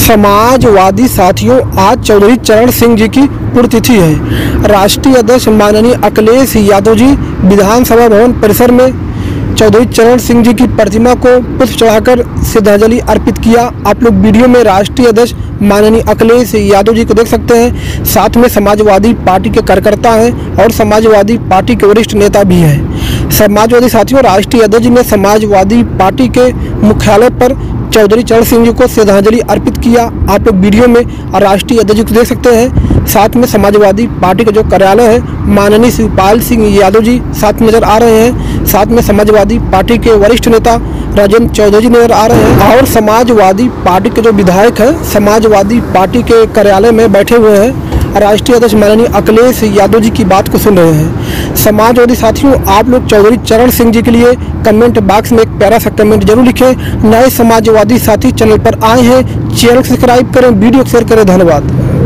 समाजवादी साथियों, आज चौधरी चरण सिंह जी की पुण्यतिथि है। राष्ट्रीय अध्यक्ष माननीय अखिलेश यादव जी विधानसभा भवन परिसर में चौधरी चरण सिंह जी की प्रतिमा को पुष्प चढ़ाकर श्रद्धांजलि अर्पित किया। आप लोग वीडियो में राष्ट्रीय अध्यक्ष माननीय अखिलेश यादव जी को देख सकते हैं। साथ में समाजवादी पार्टी के कार्यकर्ता हैं और समाजवादी पार्टी के वरिष्ठ नेता भी हैं। समाजवादी साथियों, राष्ट्रीय अध्यक्ष ने समाजवादी पार्टी के मुख्यालय पर चौधरी चरण सिंह जी को श्रद्धांजलि अर्पित किया। आप लोग वीडियो में राष्ट्रीय अध्यक्ष को देख सकते हैं। साथ में समाजवादी पार्टी का जो कार्यालय है, माननीय शिवपाल सिंह यादव जी साथ नजर आ रहे हैं। साथ में समाजवादी पार्टी के वरिष्ठ नेता राजेंद्र चौधरी जी नजर आ रहे हैं और समाजवादी पार्टी के जो विधायक हैं समाजवादी पार्टी के कार्यालय में बैठे हुए हैं। राष्ट्रीय अध्यक्ष माननीय अखिलेश यादव जी की बात को सुन रहे हैं। समाजवादी साथियों, आप लोग चौधरी चरण सिंह जी के लिए कमेंट बॉक्स में एक प्यारा सा कमेंट जरूर लिखें। नए समाजवादी साथी चैनल पर आए हैं, चैनल सब्सक्राइब करें, वीडियो शेयर करें। धन्यवाद।